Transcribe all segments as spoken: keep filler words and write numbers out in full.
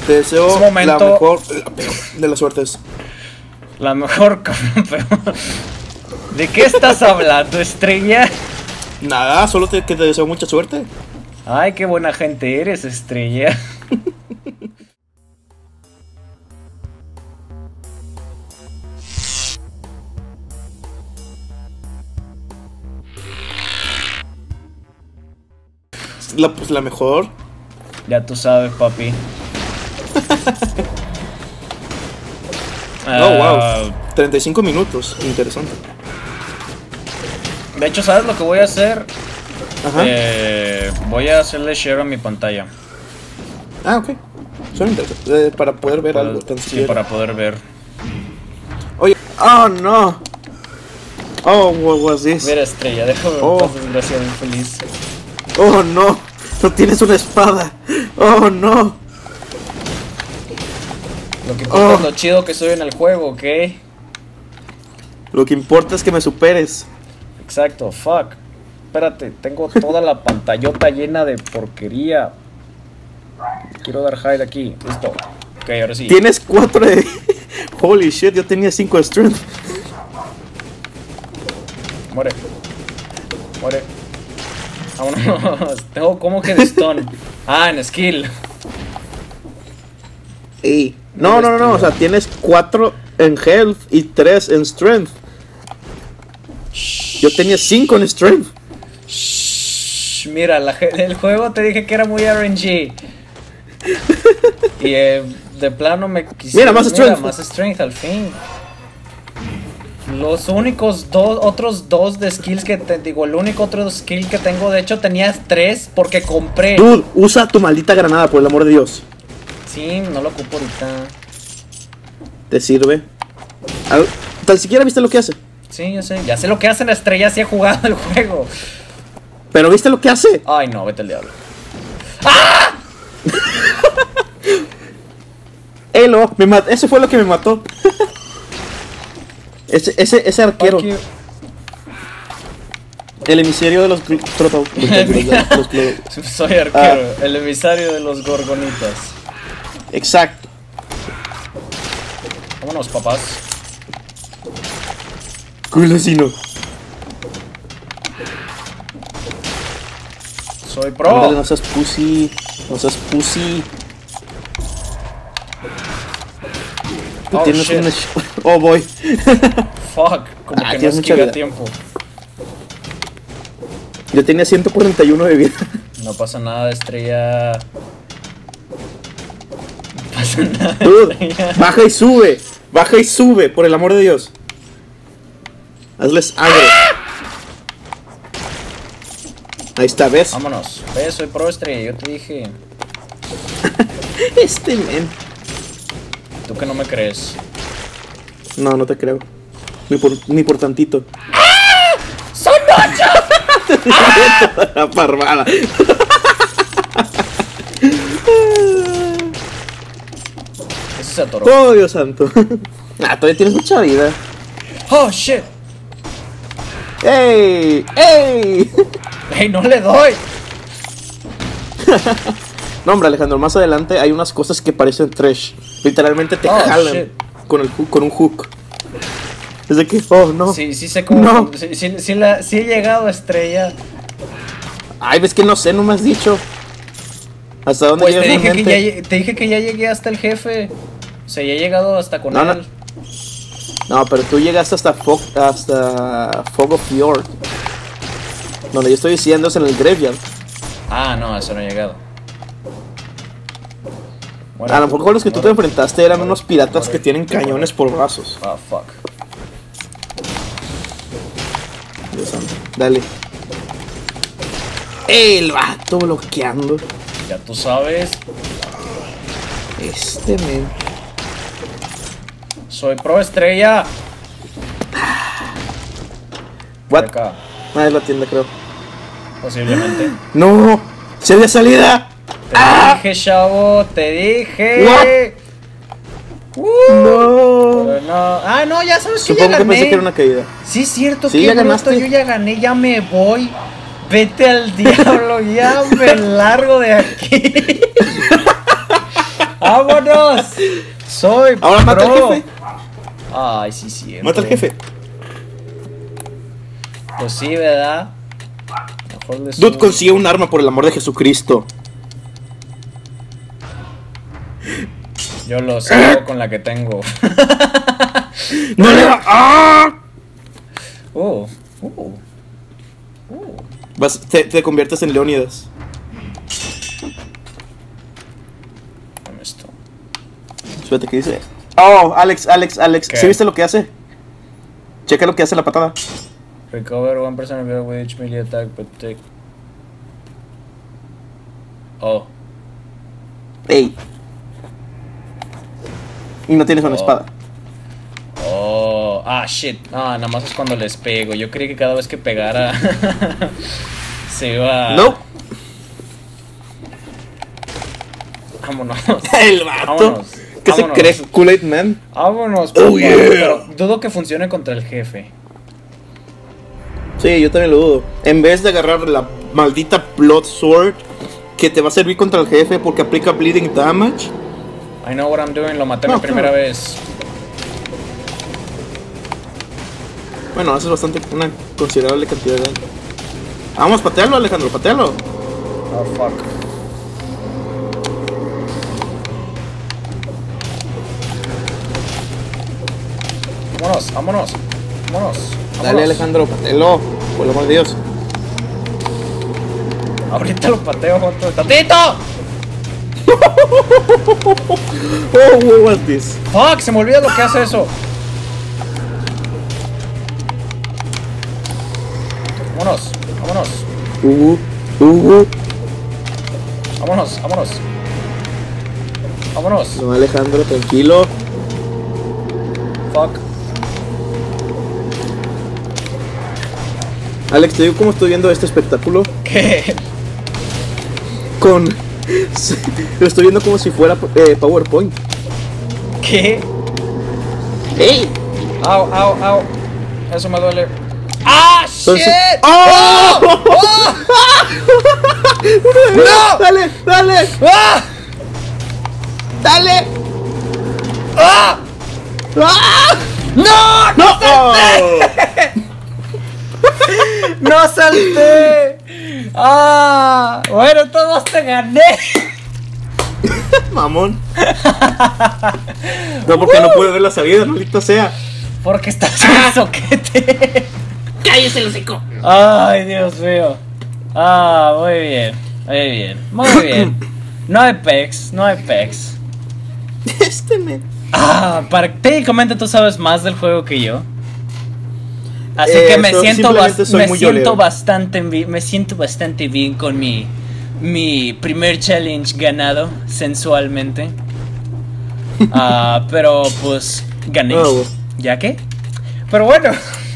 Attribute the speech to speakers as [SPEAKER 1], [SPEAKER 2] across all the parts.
[SPEAKER 1] Te deseo
[SPEAKER 2] momento,
[SPEAKER 1] la mejor la peor de las suertes.
[SPEAKER 2] La mejor, peor. ¿De qué estás hablando, Estrella?
[SPEAKER 1] Nada, solo te, que te deseo mucha suerte.
[SPEAKER 2] Ay, qué buena gente eres, Estrella.
[SPEAKER 1] La, pues la mejor.
[SPEAKER 2] Ya tú sabes, papi.
[SPEAKER 1] Oh, wow. treinta y cinco minutos. Interesante.
[SPEAKER 2] De hecho, ¿sabes lo que voy a hacer?
[SPEAKER 1] Ajá.
[SPEAKER 2] Eh, voy a hacerle share a mi pantalla.
[SPEAKER 1] Ah, ok. Suena interesante. Eh, para poder ver
[SPEAKER 2] Para,
[SPEAKER 1] algo tan
[SPEAKER 2] sí,
[SPEAKER 1] siquiera.
[SPEAKER 2] para poder ver.
[SPEAKER 1] Oye. Oh, no. Oh, what was this?
[SPEAKER 2] Mira, Estrella, déjame ver
[SPEAKER 1] Oh.
[SPEAKER 2] un desgraciado infeliz.
[SPEAKER 1] Oh, no. No tienes una espada. Oh, no.
[SPEAKER 2] Lo que importa
[SPEAKER 1] Oh.
[SPEAKER 2] es lo chido que soy en el juego, ¿ok?
[SPEAKER 1] Lo que importa es que me superes.
[SPEAKER 2] Exacto, fuck. Espérate, tengo toda la pantallota llena de porquería. Quiero dar hide aquí, listo. Ok, ahora sí.
[SPEAKER 1] Tienes cuatro de... Holy shit, yo tenía cinco de strength.
[SPEAKER 2] Muere. Muere. Vámonos. Tengo como que de stun. Ah, en skill.
[SPEAKER 1] Ey. No, no, no, no, o sea, tienes cuatro en health y tres en strength. Yo tenía cinco en strength.
[SPEAKER 2] Shh, mira, la, el juego te dije que era muy R N G. Y eh, de plano me quisiera.
[SPEAKER 1] Mira, más strength.
[SPEAKER 2] Más strength al fin. Los únicos dos, otros dos de skills que te digo, el único otro skill que tengo, de hecho tenía tres porque compré.
[SPEAKER 1] Dude, usa tu maldita granada, por el amor de Dios.
[SPEAKER 2] Sí, no lo ocupo ahorita.
[SPEAKER 1] ¿Te sirve? Al- Tan siquiera viste lo que hace.
[SPEAKER 2] Sí, yo sé, ya sé lo que hace la Estrella, sí he jugado el juego.
[SPEAKER 1] Pero viste lo que hace.
[SPEAKER 2] Ay no, vete al diablo.
[SPEAKER 1] Elo, me mat- ese fue lo que me mató. ese, ese, ese arquero.
[SPEAKER 2] Fuck you.
[SPEAKER 1] El emisario de los... gl- troto- los gl-
[SPEAKER 2] Soy arquero, el emisario de los gorgonitas.
[SPEAKER 1] Exacto.
[SPEAKER 2] Vámonos, papás.
[SPEAKER 1] Culesino.
[SPEAKER 2] Soy pro.
[SPEAKER 1] Ándale, no seas pussy. No seas pussy. Tú
[SPEAKER 2] Oh,
[SPEAKER 1] tienes
[SPEAKER 2] shit.
[SPEAKER 1] una... Oh, boy.
[SPEAKER 2] Fuck, como
[SPEAKER 1] Ah,
[SPEAKER 2] que no
[SPEAKER 1] tienes mucha
[SPEAKER 2] esquiva a
[SPEAKER 1] vida.
[SPEAKER 2] tiempo.
[SPEAKER 1] Yo tenía ciento cuarenta y uno de vida.
[SPEAKER 2] No pasa nada, Estrella. No pasa nada,
[SPEAKER 1] Dude,
[SPEAKER 2] Estrella.
[SPEAKER 1] baja y sube. Baja y sube, por el amor de Dios. Hazles agro. Ahí está, ¿ves?
[SPEAKER 2] Vámonos. Ve, soy pro, Estrella, yo te dije.
[SPEAKER 1] Este men.
[SPEAKER 2] Tú que no me crees.
[SPEAKER 1] No, no te creo. Ni por, ni por tantito.
[SPEAKER 2] ¡Son ocho!
[SPEAKER 1] La parvada.
[SPEAKER 2] Ese se atoró.
[SPEAKER 1] Oh, Dios santo. Ah, todavía tienes mucha vida.
[SPEAKER 2] Oh, shit.
[SPEAKER 1] ¡Ey! ¡Ey!
[SPEAKER 2] Hey, no le doy.
[SPEAKER 1] No, hombre, Alejandro, más adelante hay unas cosas que parecen trash. Literalmente te
[SPEAKER 2] Oh,
[SPEAKER 1] jalan
[SPEAKER 2] shit.
[SPEAKER 1] con, el, hook- con un hook. Es de que, oh, no.
[SPEAKER 2] Sí, sí sé cómo.
[SPEAKER 1] No.
[SPEAKER 2] Sí, sí, sí la, sí he llegado a Estrella.
[SPEAKER 1] Ay, ves que no sé, no me has dicho. ¿Hasta dónde
[SPEAKER 2] Pues te
[SPEAKER 1] llegas
[SPEAKER 2] dije, que ya,
[SPEAKER 1] realmente?
[SPEAKER 2] lle- te dije que ya llegué hasta el jefe. O sea, ya he llegado hasta con
[SPEAKER 1] No, no.
[SPEAKER 2] él.
[SPEAKER 1] No, pero tú llegaste hasta Fog, hasta Fog of Fjord. Donde yo estoy diciendo es en el Graveyard.
[SPEAKER 2] Ah, no, eso no he llegado. Bueno,
[SPEAKER 1] A lo mejor los que tú te
[SPEAKER 2] muere.
[SPEAKER 1] enfrentaste eran
[SPEAKER 2] Muere.
[SPEAKER 1] unos piratas
[SPEAKER 2] Muere.
[SPEAKER 1] que tienen cañones por brazos.
[SPEAKER 2] Ah, fuck.
[SPEAKER 1] Dios santo. Dale. El vato bloqueando.
[SPEAKER 2] Ya tú sabes,
[SPEAKER 1] Este men.
[SPEAKER 2] soy pro Estrella. Por
[SPEAKER 1] What?
[SPEAKER 2] acá,
[SPEAKER 1] Ah, es la tienda, creo.
[SPEAKER 2] posiblemente.
[SPEAKER 1] ¡No! ¡Se había salida!
[SPEAKER 2] Te dije, chavo, te dije. Uh,
[SPEAKER 1] ¡No!
[SPEAKER 2] pero no. Ah, no, ya sabes que ya
[SPEAKER 1] Supongo que
[SPEAKER 2] gané.
[SPEAKER 1] pensé que era una caída.
[SPEAKER 2] Sí, es cierto
[SPEAKER 1] Sí,
[SPEAKER 2] que
[SPEAKER 1] ya
[SPEAKER 2] bruto,
[SPEAKER 1] ganaste.
[SPEAKER 2] yo ya gané, ya me voy. Vete al diablo, ya me largo de aquí. ¡Vámonos! Soy
[SPEAKER 1] Ahora mata al
[SPEAKER 2] pro.
[SPEAKER 1] jefe.
[SPEAKER 2] Ay, sí, sí.
[SPEAKER 1] Mata al jefe.
[SPEAKER 2] Pues sí, ¿verdad? Mejor le
[SPEAKER 1] Dude,
[SPEAKER 2] subo.
[SPEAKER 1] consigue un arma por el amor de Jesucristo.
[SPEAKER 2] Yo lo sé con la que tengo.
[SPEAKER 1] ¡No le da! ¡Ah!
[SPEAKER 2] Oh, oh, oh.
[SPEAKER 1] Vas, te, te conviertes en Leónidas.
[SPEAKER 2] Dame esto.
[SPEAKER 1] Espérate, ¿qué dice? Oh, Alex, Alex, Alex.
[SPEAKER 2] ¿Qué?
[SPEAKER 1] ¿Sí viste lo que hace? Checa lo que hace la patada.
[SPEAKER 2] Recover one percent of your with each melee attack, but take. Oh.
[SPEAKER 1] Ey. Y no tienes una
[SPEAKER 2] Oh.
[SPEAKER 1] espada.
[SPEAKER 2] Oh. Ah, shit. Ah, nada más es cuando les pego. Yo creí que cada vez que pegara se iba.
[SPEAKER 1] No.
[SPEAKER 2] Vámonos.
[SPEAKER 1] El vato.
[SPEAKER 2] Vámonos.
[SPEAKER 1] ¿Qué se
[SPEAKER 2] Vámonos.
[SPEAKER 1] cree Kool-Aid Man?
[SPEAKER 2] Vámonos,
[SPEAKER 1] Oh,
[SPEAKER 2] papá.
[SPEAKER 1] yeah.
[SPEAKER 2] Pero dudo que funcione contra el jefe.
[SPEAKER 1] Sí, yo también lo dudo. En vez de agarrar la maldita Blood Sword que te va a servir contra el jefe porque aplica bleeding damage.
[SPEAKER 2] I know what I'm doing. Lo maté
[SPEAKER 1] No,
[SPEAKER 2] mi primera
[SPEAKER 1] claro.
[SPEAKER 2] vez.
[SPEAKER 1] Bueno, haces bastante, una considerable cantidad de daño. Vamos, patealo, Alejandro, patealo.
[SPEAKER 2] Oh, fuck. Vámonos, vámonos. Vámonos.
[SPEAKER 1] Dale,
[SPEAKER 2] vámonos.
[SPEAKER 1] Alejandro, patealo. Por el amor de Dios.
[SPEAKER 2] Ahorita lo pateo, Joto. ¡Tatito!
[SPEAKER 1] Oh, what was this?
[SPEAKER 2] Fuck, se me olvida lo que hace eso. Vámonos, vámonos.
[SPEAKER 1] Uh, uh,
[SPEAKER 2] Vámonos, vámonos. Vámonos.
[SPEAKER 1] No, Alejandro, tranquilo.
[SPEAKER 2] Fuck.
[SPEAKER 1] Alex, te digo cómo estoy viendo este espectáculo.
[SPEAKER 2] ¿Qué?
[SPEAKER 1] Con. Lo estoy viendo como si fuera eh, PowerPoint.
[SPEAKER 2] ¿Qué?
[SPEAKER 1] ¡Ey!
[SPEAKER 2] Au, au, au. Eso me duele. ¡Ah, shit!
[SPEAKER 1] Entonces- ¡Oh!
[SPEAKER 2] ¡Oh! ¡No!
[SPEAKER 1] ¡Dale! ¡Dale!
[SPEAKER 2] ¡Ah!
[SPEAKER 1] ¡Dale!
[SPEAKER 2] ¡Ah!
[SPEAKER 1] ¡Ah!
[SPEAKER 2] ¡No!
[SPEAKER 1] ¡No! ¡Oh!
[SPEAKER 2] ¡No salté! ¡Ah! Bueno, todos te gané.
[SPEAKER 1] Mamón. No, porque no pude ver la salida, maldita sea.
[SPEAKER 2] Porque estás en soquete.
[SPEAKER 1] ¡Cállese el hocico!
[SPEAKER 2] Ay, Dios mío. Ah, muy bien. Muy bien. Muy bien. No hay pecs, no hay pecs.
[SPEAKER 1] Este me.
[SPEAKER 2] Ah, para técnicamente tú sabes más del juego que yo. Así
[SPEAKER 1] Eh,
[SPEAKER 2] que me
[SPEAKER 1] so-
[SPEAKER 2] siento,
[SPEAKER 1] simplemente
[SPEAKER 2] bas-
[SPEAKER 1] soy
[SPEAKER 2] me
[SPEAKER 1] muy
[SPEAKER 2] siento
[SPEAKER 1] yolero.
[SPEAKER 2] bastante bi- me siento bastante bien con mi mi primer challenge ganado sensualmente. Ah, pero pues gané.
[SPEAKER 1] Oh.
[SPEAKER 2] ¿Ya qué? Pero bueno.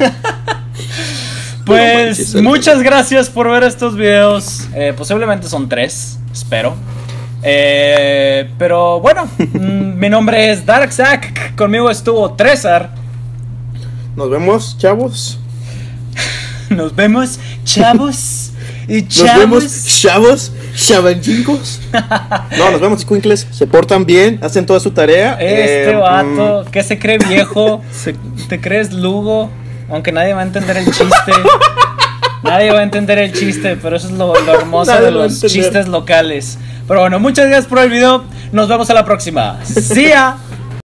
[SPEAKER 2] Pues
[SPEAKER 1] manches,
[SPEAKER 2] muchas gracias por ver estos videos. Eh, posiblemente son tres, espero. Eh, pero bueno, mm, mi nombre es Darksack. Conmigo estuvo Trezar.
[SPEAKER 1] Nos vemos, chavos.
[SPEAKER 2] Nos vemos, chavos y
[SPEAKER 1] Nos
[SPEAKER 2] chavos.
[SPEAKER 1] vemos, chavos, chavanchicos. No, nos vemos, escuincles. Se portan bien, hacen toda su tarea.
[SPEAKER 2] Este
[SPEAKER 1] Eh,
[SPEAKER 2] vato que se cree viejo, se- te crees Lugo, aunque nadie va a entender el chiste. Nadie va a entender el chiste, pero eso es lo, lo hermoso
[SPEAKER 1] Nadie
[SPEAKER 2] de
[SPEAKER 1] lo va a
[SPEAKER 2] los
[SPEAKER 1] entender.
[SPEAKER 2] chistes locales. Pero bueno, muchas gracias por el video. Nos vemos a la próxima. See ya.